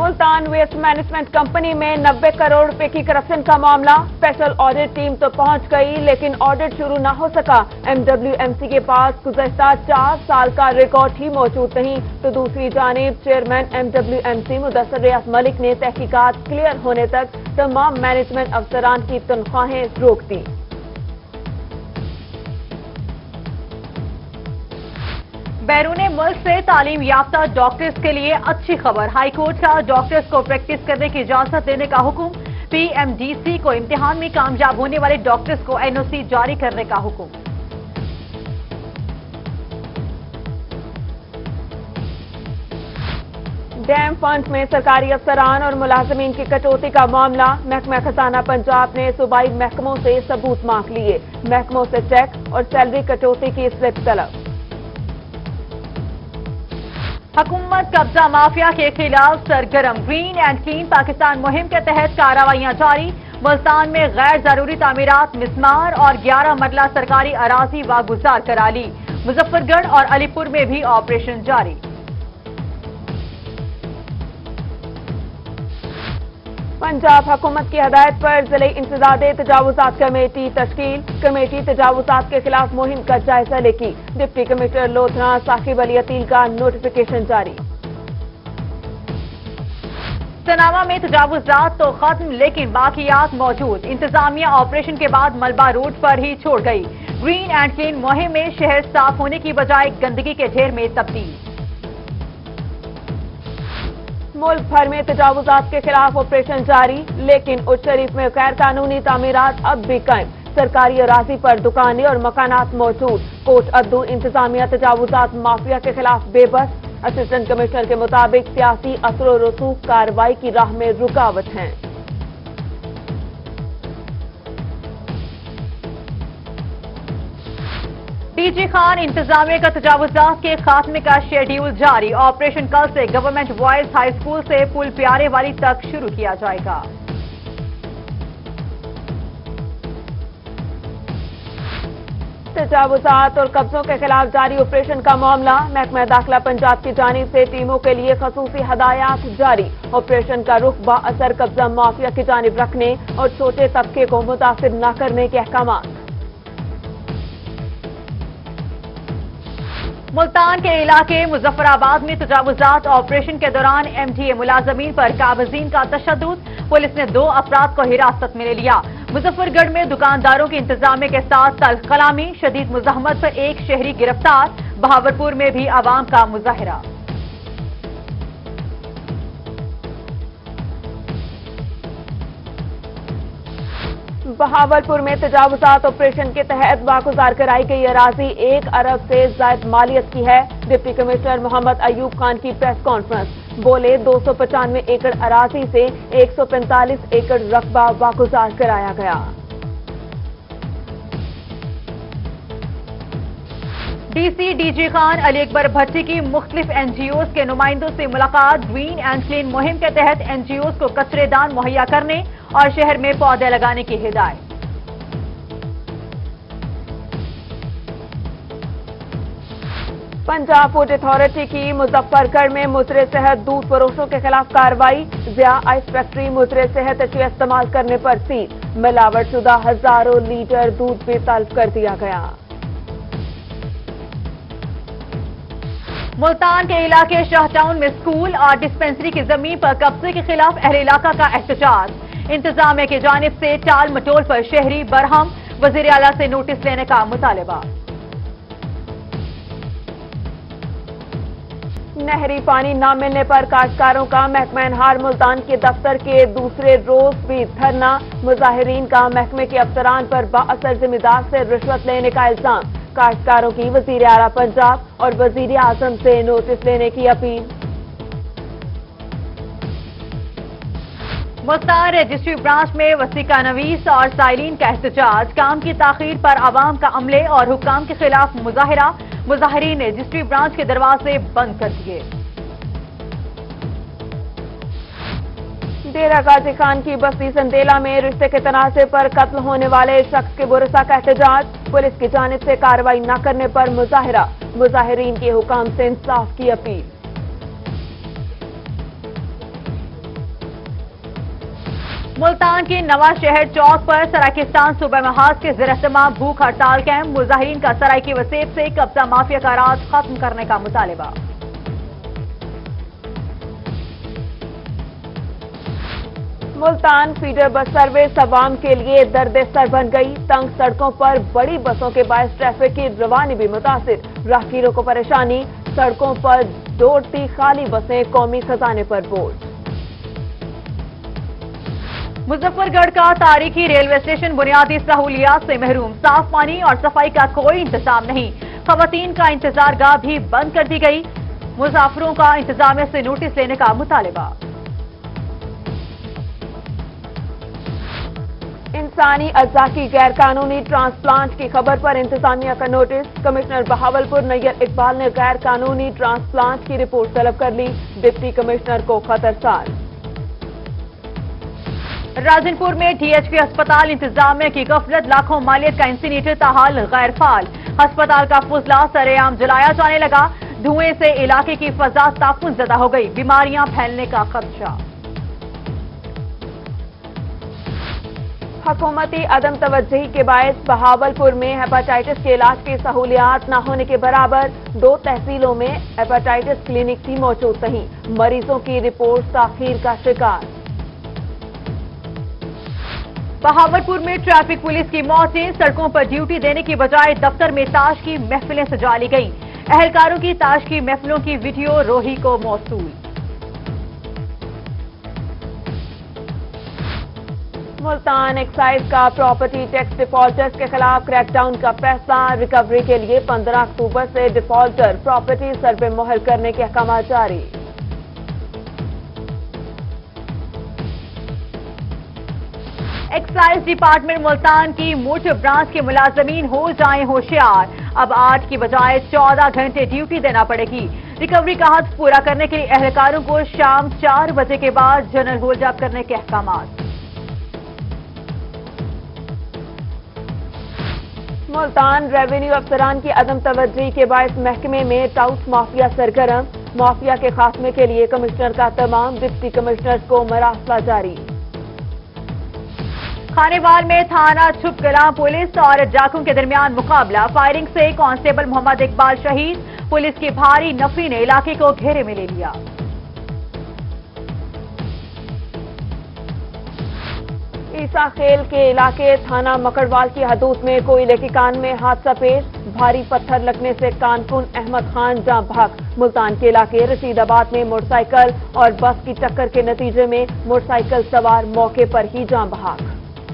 Multan waste management company में 90 करोड़ रुपए की करप्शन का मामला। स्पेशल ऑडिट टीम तो पहुंच गई लेकिन ऑडिट शुरू न हो सका। MWMC के पास गुज़श्ता 4 साल का रिकॉर्ड ही मौजूद नहीं तो दूसरी जानिब चेयरमैन MWMC मुदस्सर रियाज मलिक ने तहकीकात क्लियर होने तक तमाम मैनेजमेंट अफसरान की तनख्वाहें रोक दी। बैरूने मुल्क से तालीम याफ्ता डॉक्टर्स के लिए अच्छी खबर। हाई कोर्ट का डॉक्टर्स को प्रैक्टिस करने की इजाजत देने का हुक्म। PMDC को इम्तिहान में कामयाब होने वाले डॉक्टर्स को NOC जारी करने का हुक्म। डैम फंड में सरकारी अफसरान और मुलाजमीन की कटौती का मामला। महकमा खजाना पंजाब ने सूबाई महकमों से सबूत मांग लिए। महकमों से चेक और सैलरी कटौती की स्लिप तलब। हुकूमत कब्जा माफिया के खिलाफ सरगर्म। ग्रीन एंड क्लीन पाकिस्तान मुहिम के तहत कार्रवाइयां जारी। मुल्तान में गैर जरूरी तामीरात, मिसमार और 11 मरला सरकारी अराजी वागुजार करा ली। मुजफ्फरगढ़ और अलीपुर में भी ऑपरेशन जारी। पंजाब हुकूमत की हदायत पर जिले इंसदादे तजावुजात कमेटी तश्कील। कमेटी तजावुजात के खिलाफ मुहिम का जायजा लेगी। डिप्टी कमिश्नर लोधरा साकिब अली अतील का नोटिफिकेशन जारी। सनावा में तजावुजात तो खत्म लेकिन बाकियात मौजूद। इंतजामिया ऑपरेशन के बाद मलबा रोड पर ही छोड़ गई। ग्रीन एंड क्लीन मुहिम में शहर साफ होने की बजाय गंदगी के ढेर में तब्दील। मुल्क भर में तजावुजात के खिलाफ ऑपरेशन जारी लेकिन उच्च शरीफ में गैर कानूनी तामीरात अब भी कायम। सरकारी अराजी पर दुकानें और मकानात मौजूद। कोट अद्दू इंतजामिया तजावुजात माफिया के खिलाफ बेबस। असिस्टेंट कमिश्नर के मुताबिक सियासी असर और रसूख कार्रवाई की राह में रुकावट हैं। DG खान इंतजामिया का तजावुजात के खात्मे का शेड्यूल जारी। ऑपरेशन कल से गवर्नमेंट बॉयज हाई स्कूल से पुल प्यारे वाली तक शुरू किया जाएगा। तजावुजात और कब्जों के खिलाफ जारी ऑपरेशन का मामला। महकमा दाखिला पंजाब की जानिब से टीमों के लिए खसूसी हदायत जारी। ऑपरेशन का रुख बाअसर कब्जा माफिया की जानिब रखने और छोटे तबके को मुतासिर न करने के अहकाम। मुल्तान के इलाके मुजफ्फराबाद में तजावुजात ऑपरेशन के दौरान MTA मुलाजमीन पर काबजीन का तशद्दुद। पुलिस ने 2 अफराद को हिरासत में ले लिया। मुजफ्फरगढ़ में दुकानदारों की इंतजामिया के साथ तल्ख कलामी। शदीद मुज़ाहमत पर एक शहरी गिरफ्तार। बहावलपुर में भी आवाम का मुजाहिरा। बहावलपुर में तजावुजात ऑपरेशन के तहत वागुजार कराई गई अराजी 1 अरब से जायद मालियत की है। डिप्टी कमिश्नर मोहम्मद अयूब खान की प्रेस कॉन्फ्रेंस। बोले 295 एकड़ अराजी से 145 एकड़ रकबा वागुजार कराया गया। DC DG खान अली अकबर भट्टी की मुख्तलिफ NGOs के नुमाइंदों से मुलाकात। ग्रीन एंड क्लीन मुहिम के तहत NGOs को कचरेदान मुहैया करने और शहर में पौधे लगाने की हिदायत। पंजाब फूड अथॉरिटी की मुजफ्फरगढ़ में मुजरे सेहत दूध फरोशों के खिलाफ कार्रवाई। ज़िया आइस फैक्ट्री मुजरे सेहत अशिया इस्तेमाल करने पर सीज। मिलावट शुदा हजारों लीटर दूध भी तलब कर दिया गया। मुल्तान के इलाके शाहटाउन में स्कूल और डिस्पेंसरी की जमीन पर कब्जे के खिलाफ अहले इलाका का एहतजाज। इंतजामिया की जानिब से टाल मटोल पर शहरी बरहम। वजीर आला से नोटिस लेने का मुतालबा। नहरी पानी न मिलने पर काश्तकारों का महकमा हार मुल्तान के दफ्तर के दूसरे रोज भी धरना। मुजाहिरीन का महकमे के अफसरान पर बाअसर जिम्मेदार से रिश्वत लेने का इल्जाम। काश्तकारों की वजीर आला पंजाब और वजीर आजम से नोटिस लेने की अपील। मुल्तान रजिस्ट्री ब्रांच में वसीका नवीस और साइलिन का एहतजाज। काम की ताखीर पर आवाम का अमले और हुक्काम के खिलाफ मुजाहिरा। मुजाहिरीन ने रजिस्ट्री ब्रांच के दरवाजे बंद कर दिए। डेरा गाजी खान की बस्ती संदेला में रिश्ते के तनाज़े पर कत्ल होने वाले शख्स के बुरसा का एहतजाज। पुलिस की जानिब से कार्रवाई न करने पर मुजाहिरा। मुजाहिरीन के हुकाम से इंसाफ की अपील। मुल्तान की नवाज शहर चौक पर सराकिस्तान सूबा महाज के ज़ेर-एहतमाम भूख हड़ताल कैंप। मुजाहिरीन का सराइकी वसेब से कब्जा माफिया का राज खत्म करने का मुतालिबा। मुल्तान फीडर बस सर्विस अवाम के लिए दर्द सर बन गई। तंग सड़कों पर बड़ी बसों के बायस ट्रैफिक की रवानी भी मुतासिर। राहगीरों को परेशानी, सड़कों पर दौड़ती खाली बसें, कौमी खजाने पर बोझ। मुजफ्फरगढ़ का तारीखी रेलवे स्टेशन बुनियादी सहूलियात से महरूम। साफ पानी और सफाई का कोई इंतजाम नहीं। खवातीन का इंतजार गाह भी बंद कर दी गई। मुसाफिरों का इंतजामिया से नोटिस लेने का मुतालिबा। इंसानी अज्जा की गैर कानूनी ट्रांसप्लांट की खबर पर इंतजामिया का नोटिस। कमिश्नर बहावलपुर नैयर इकबाल ने गैर कानूनी ट्रांसप्लांट की रिपोर्ट तलब कर ली। डिप्टी कमिश्नर को खतरसार। राजनपुर में डीएचपी अस्पताल इंतजामिया की गफलत, लाखों मालियत का इंसीनेटर ताहाल गैर फाल। अस्पताल का फुजला सरेआम जलाया जाने लगा। धुएं से इलाके की फजा ताफुन ज़दा हो गई। बीमारियां फैलने का खदशा। हुकूमती अदम तवज्जुही के बायस बहावलपुर में हेपेटाइटिस के इलाज की सहूलियात न होने के बराबर। 2 तहसीलों में हेपेटाइटिस क्लिनिक भी मौजूद नहीं। मरीजों की रिपोर्ट ताखीर का शिकार। बहावलपुर में ट्रैफिक पुलिस की मौतें। सड़कों पर ड्यूटी देने की बजाय दफ्तर में ताश की महफिलें सजा ली गईं। अहलकारों की ताश की महफिलों की वीडियो रोही को मौसूल। मुल्तान एक्साइज का प्रॉपर्टी टैक्स डिफॉल्टर्स के खिलाफ क्रैकडाउन का फैसला। रिकवरी के लिए 15 अक्टूबर से डिफॉल्टर प्रॉपर्टी सर्वे मुहर करने के अहकाम जारी। एक्साइज डिपार्टमेंट मुल्तान की मोटर ब्रांच के मुलाजमीन हो जाएं होशियार। अब 8 की बजाय 14 घंटे ड्यूटी देना पड़ेगी। रिकवरी का हद पूरा करने के लिए अहलकारों को शाम 4 बजे के बाद जनरल होल्ड अप करने के अहकाम। मुल्तान रेवेन्यू अफसरान की अदम तवज्जुही के बायस महकमे में टाउट माफिया सरगर्म। माफिया के खात्मे के लिए कमिश्नर का तमाम डिप्टी कमिश्नर को मरासला जारी। खानेवाल में थाना छुप कला पुलिस और डाकुओं के दरमियान मुकाबला। फायरिंग से कांस्टेबल मोहम्मद इकबाल शहीद। पुलिस की भारी नफरी ने इलाके को घेरे में ले लिया। ईसा खेल के इलाके थाना मकड़वाल की हदूद में कोयले की कान में हादसा पेश। भारी पत्थर लगने से कानकुन अहमद खान जाँ भाग। मुल्तान के इलाके रशीदाबाद में मोटरसाइकिल और बस की टक्कर के नतीजे में मोटरसाइकिल सवार मौके पर ही जाँ भाग।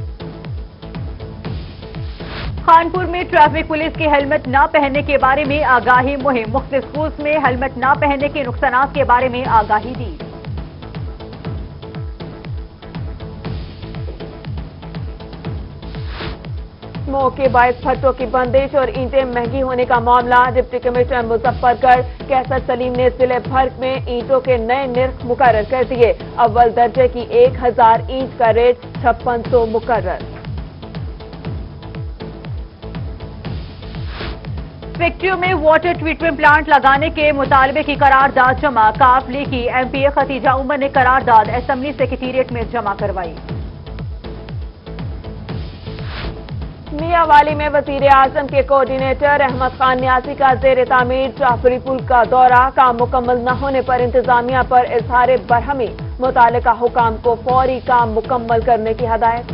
खानपुर में ट्रैफिक पुलिस की हेलमेट न पहनने के बारे में आगाही मुहिम। मुख्तलिफ स्कूल्स में हेलमेट न पहनने के नुकसानात के बारे में आगाही दी। स्मोक के बायस भट्टों की बंदिश और ईंटें महंगी होने का मामला। डिप्टी कमिश्नर मुजफ्फरगढ़ कैसर सलीम ने जिले भर में ईंटों के नए निर्ख मुकर्रर कर दिए। अव्वल दर्जे की 1000 ईंट का रेट 5600 मुकर्रर। फैक्ट्रियों में वाटर ट्रीटमेंट प्लांट लगाने के मुतालबे की करारदाद जमा। काफले की एमपीए खतीजा उमर ने करारदाद असेंबली सेक्रेटेरिएट में जमा करवाई। मियावाली में वजीर आजम के कोऑर्डिनेटर अहमद खान न्यासी का जेर तामीर जाफरी पुल का दौरा। काम मुकम्मल न होने पर इंतजामिया पर इजहार बरहमी। मुतालिका हुकाम को फौरी काम मुकम्मल करने की हदायत।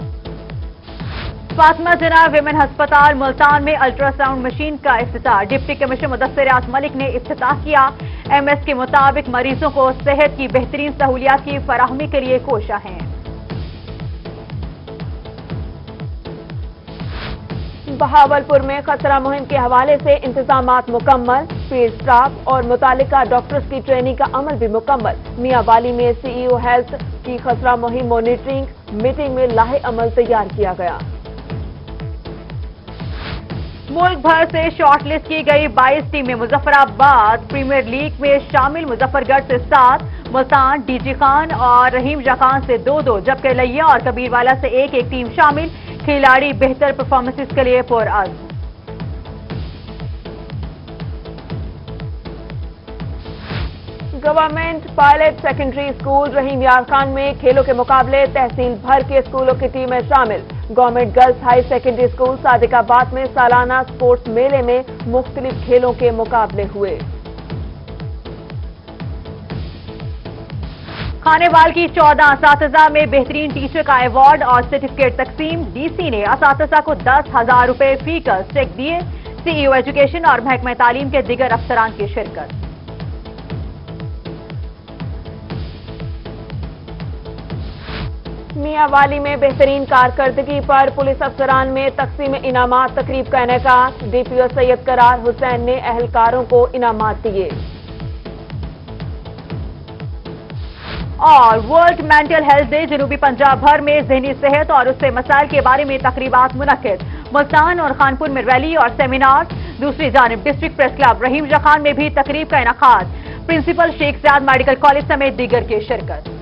फातिमा जना विमेन अस्पताल मुल्तान में अल्ट्रासाउंड मशीन का इफ्तिताह। डिप्टी कमिश्नर मुदस्सिर मलिक ने इफ्तिताह किया। एमएस के मुताबिक मरीजों को सेहत की बेहतरीन सहूलियात की फराहमी के लिए कोशा है। बहावलपुर में खसरा मुहिम के हवाले से इंतजामात मुकम्मल। फील्ड स्टाफ और मुतालिका डॉक्टर्स की ट्रेनिंग का अमल भी मुकम्मल। मियावाली में सीईओ हेल्थ की खसरा मुहिम मॉनिटरिंग मीटिंग में लाहे अमल तैयार किया गया। मुल्क भर से शॉर्टलिस्ट की गई 22 टीमें मुजफ्फराबाद प्रीमियर लीग में शामिल। मुजफ्फरगढ़ से 7, मुल्तान, डीजी खान और रहीम खान से 2-2, जबकि लैया और कबीरवाला से 1-1 टीम शामिल। खिलाड़ी बेहतर परफॉर्मेंसेस के लिए पुरअज़्म। Government pilot secondary school Rahim Yar Khan में खेलों के मुकाबले तहसील भर के स्कूलों की टीमें शामिल। Government girls high secondary school Sadiqabad में सालाना स्पोर्ट्स मेले में मुख्तलिफ खेलों के मुकाबले हुए। खानेवाल की 14 असातिज़ा में बेहतरीन टीचर का अवार्ड और सर्टिफिकेट तकसीम। डीसी ने असातिज़ा को 10,000 रुपए फी का चेक दिए। सीईओ एजुकेशन और महकमा तालीम के दीगर अफसरान की शिरकत। मियांवाली में बेहतरीन कारकर्दगी पर पुलिस अफसरान में तकसीम इनामात तकरीब का इनेकाद। डीपीओ सैयद करार हुसैन ने अहलकारों को इनामात दिए। और वर्ल्ड मेंटल हेल्थ डे जनूबी पंजाब भर में ज़हनी सेहत और उससे मसाइल के बारे में तकरीबात मुनक्किद। मुल्तान और खानपुर में रैली और सेमिनार। दूसरी जानिब district press club Rahim Khan में भी तकरीब का इनेकाद। Principal Sheikh Zayed medical college समेत दीगर की शिरकत।